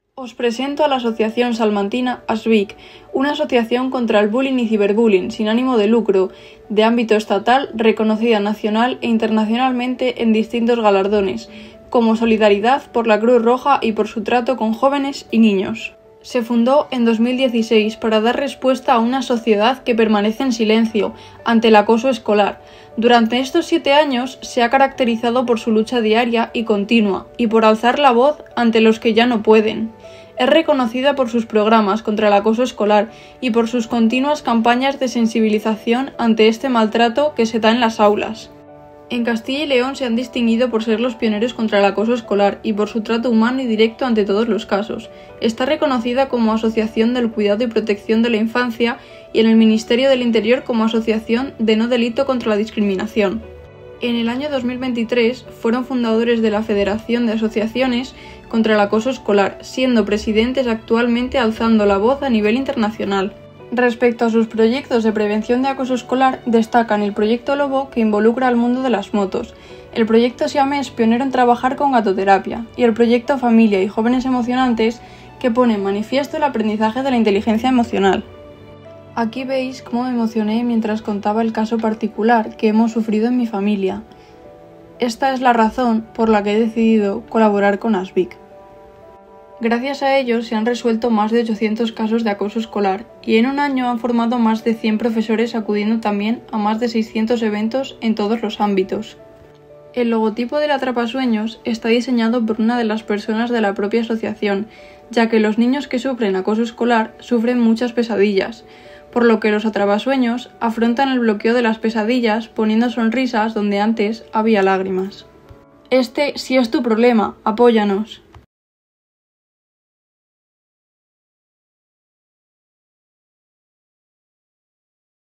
Os presento a la asociación salmantina ASBIC, una asociación contra el bullying y ciberbullying sin ánimo de lucro, de ámbito estatal, reconocida nacional e internacionalmente en distintos galardones, como Solidaridad por la Cruz Roja y por su trato con jóvenes y niños. Se fundó en 2016 para dar respuesta a una sociedad que permanece en silencio ante el acoso escolar. Durante estos 7 años se ha caracterizado por su lucha diaria y continua y por alzar la voz ante los que ya no pueden. Es reconocida por sus programas contra el acoso escolar y por sus continuas campañas de sensibilización ante este maltrato que se da en las aulas. En Castilla y León se han distinguido por ser los pioneros contra el acoso escolar y por su trato humano y directo ante todos los casos. Está reconocida como Asociación del Cuidado y Protección de la Infancia y en el Ministerio del Interior como Asociación de No Delito contra la Discriminación. En el año 2023 fueron fundadores de la Federación de Asociaciones contra el Acoso Escolar, siendo presidentes actualmente alzando la voz a nivel internacional. Respecto a sus proyectos de prevención de acoso escolar, destacan el proyecto Lobo, que involucra al mundo de las motos, el proyecto Siamés, pionero en trabajar con gatoterapia, y el proyecto Familia y Jóvenes Emocionantes, que pone en manifiesto el aprendizaje de la inteligencia emocional. Aquí veis cómo me emocioné mientras contaba el caso particular que hemos sufrido en mi familia. Esta es la razón por la que he decidido colaborar con ASBIC. Gracias a ellos se han resuelto más de 800 casos de acoso escolar y en un año han formado más de 100 profesores, acudiendo también a más de 600 eventos en todos los ámbitos. El logotipo del Atrapasueños está diseñado por una de las personas de la propia asociación, ya que los niños que sufren acoso escolar sufren muchas pesadillas, por lo que los Atrapasueños afrontan el bloqueo de las pesadillas poniendo sonrisas donde antes había lágrimas. Este sí es tu problema, apóyanos.